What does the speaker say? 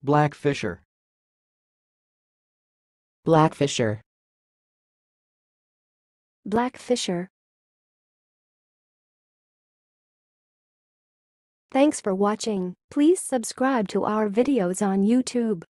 Blackfisher. Blackfisher. Blackfisher. Thanks for watching. Please subscribe to our videos on YouTube.